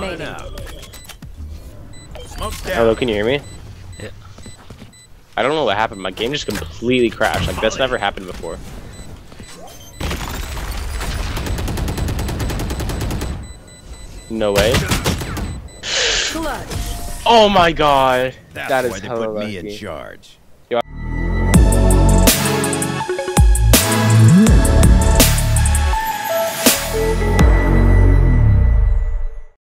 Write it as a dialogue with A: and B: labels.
A: remaining.
B: Hello, can you hear me?
C: Yeah.
B: I don't know what happened. My game just completely crashed. Like, that's never happened before. No way.
A: Clutch.
B: Oh my god.
D: That's
B: That is
D: why they
B: hella
D: put me in
B: lucky.
D: charge.